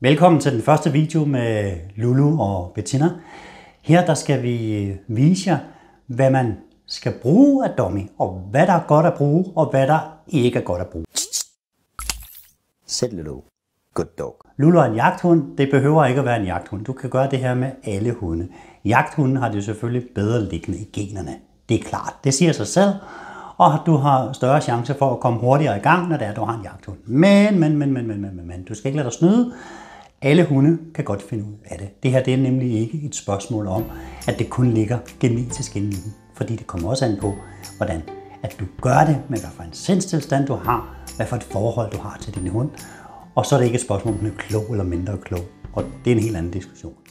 Velkommen til den første video med Lulu og Bettina. Her der skal vi vise jer, hvad man skal bruge af dummy, og hvad der er godt at bruge, og hvad der ikke er godt at bruge. Sit Lulu. Good dog. Lulu er en jagthund. Det behøver ikke at være en jagthund. Du kan gøre det her med alle hunde. Jagthunden har det selvfølgelig bedre liggende i generne. Det er klart. Det siger sig selv. Og du har større chance for at komme hurtigere i gang, når det er, du har en jagthund. Men, du skal ikke lade dig snyde. Alle hunde kan godt finde ud af det. Det her det er nemlig ikke et spørgsmål om, at det kun ligger genetisk inde i dem. Fordi det kommer også an på, hvordan at du gør det, med hvad for en sindstilstand du har, hvad for et forhold du har til din hund. Og så er det ikke et spørgsmål om, om den er klog eller mindre klog. Og det er en helt anden diskussion.